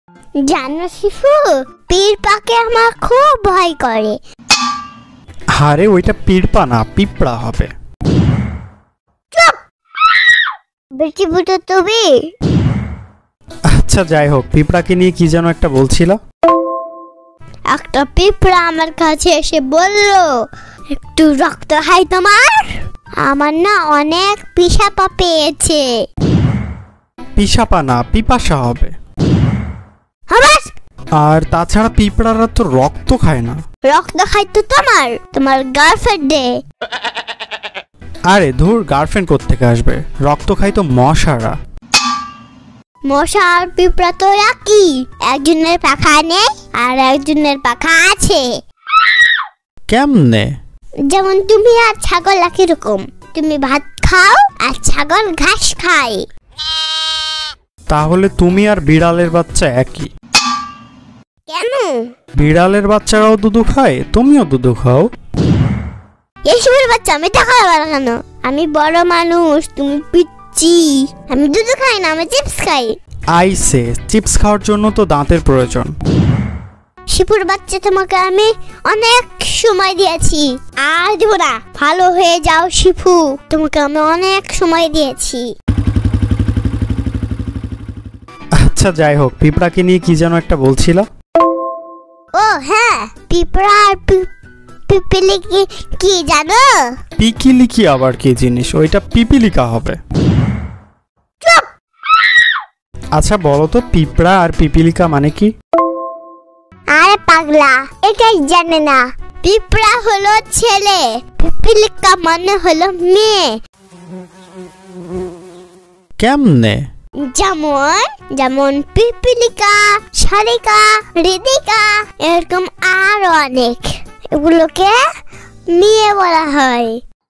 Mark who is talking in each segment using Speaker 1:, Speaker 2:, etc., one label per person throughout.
Speaker 1: জানো শিফু, পিঁপড়াকে আমার খুব ভয় করে।
Speaker 2: আরে ওইটা পিঁপড়া না, পিঁপড়া হবে।
Speaker 1: চুপ, বেশি বুঝো তুমি।
Speaker 2: আচ্ছা যাই হোক, পিঁপড়াকে নিয়ে কি যেন একটা বলছিল।
Speaker 1: একটা পিঁপড়া আমার কাছে এসে বলল, একটু রক্ত হয় তোমার? আমার না অনেক পিসাপা পেয়েছে।
Speaker 2: পিসাপা না, পিপাসা হবে। আর তাছাড়া পিঁপড়ারা তো রক্ত খায় না।
Speaker 1: রক্ত খায় তো তোমার গার্লফ্রেন্ডে।
Speaker 2: আরে ধুর, গার্লফ্রেন্ড কোত্থেকে আসবে? রক্ত খায় তো মশারা।
Speaker 1: মশা আর পিঁপড়া তো একই, একজনের পাখা নেই আর একজনের পাখা আছে।
Speaker 2: কেমনে?
Speaker 1: যেমন তুমি আর ছাগল একই রকম, তুমি ভাত খাও আর ছাগল ঘাস খায়।
Speaker 2: তাহলে তুমি আর বিড়ালের বাচ্চা একই।
Speaker 1: কেন?
Speaker 2: বিড়ালের বাচ্চারাও দুধু খায়, তুমিও দুধু খাও।
Speaker 1: এসবের বাচ্চা আমি টাকা পাবো কেন? আমি বড় মানুষ, তুমি পিচ্চি। আমি দুধ খাই না, আমি চিপস খাই।
Speaker 2: আইসে, চিপস খাওয়ার জন্য তো দাঁতের প্রয়োজন।
Speaker 1: শিপুর বাচ্চা, তোমাকে আমি অনেক সময় দিয়েছি, আর দিব না। ভালো হয়ে যাও শিপু, তোমাকে আমি অনেক সময় দিয়েছি।
Speaker 2: আচ্ছা যাই হোক, পিঁপড়াকে নিয়ে কি যেন একটা বলছিল।
Speaker 1: ও হ্যাঁ, পিঁপড়া আর পিপিলিকা কি জানো?
Speaker 2: পিকিলিকি আবার কি জিনিস? ওইটা পিপিলিকা হবে।
Speaker 1: চুপ।
Speaker 2: আচ্ছা বলো তো, পিঁপড়া আর পিপিলিকা মানে কি?
Speaker 1: আরে পাগলা, এটাই জানে না? পিঁপড়া হলো ছেলে, পিপিলিকা মানে হলো মেয়ে।
Speaker 2: কেমনে?
Speaker 1: যেমন পিপিলিকা, শালিকা, হৃদিকা, এরকম আরো অনেক। এগুলোকে মেয়ে বলা হয়।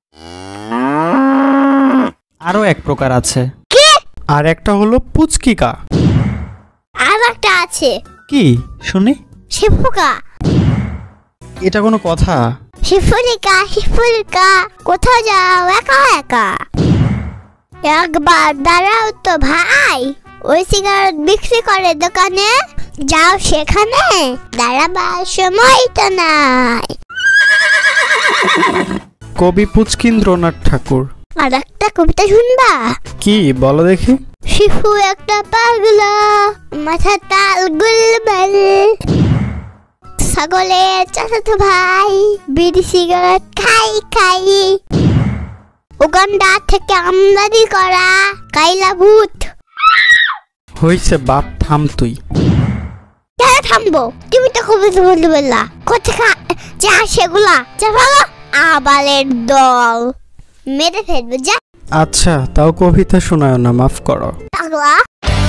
Speaker 2: আরো এক প্রকার আছে।
Speaker 1: কি?
Speaker 2: আর একটা হলো পুচকিকা।
Speaker 1: আর একটা আছে।
Speaker 2: কি শুনি?
Speaker 1: শিফুকা।
Speaker 2: এটা কোনো কথা?
Speaker 1: শিফুলিকা, কোথাও যাও একা একা? একবার দাঁড়াও তো ভাই, ওই সিগারেট বিক্রি করে দোকানে, যাও সেখানে, দাঁড়াবার সময় তো নাই।
Speaker 2: কবি পুচকিন্দ্রনাথ ঠাকুর।
Speaker 1: আর একটা কবিতা শুনবা?
Speaker 2: কি বলো দেখি।
Speaker 1: শিফু একটা পাগলা, মাথা তাল গুলবাল, ছাগলের চাচাতো ভাই, বিড়ি সিগারেট খাই, উগান্ডা থেকে আমদানি করা কাইলা ভূত।
Speaker 2: হইছে বাপ, থাম তুই।
Speaker 1: কেন থামবো? তুমি তো কবিতা বলতে বললা, কোথায় যা সেগুলা, যা ভালো আবালের দল, মেরে ফেলবো যা।
Speaker 2: আচ্ছা তাও কবিতা শোনায় না, মাফ করো।
Speaker 1: পাগলা।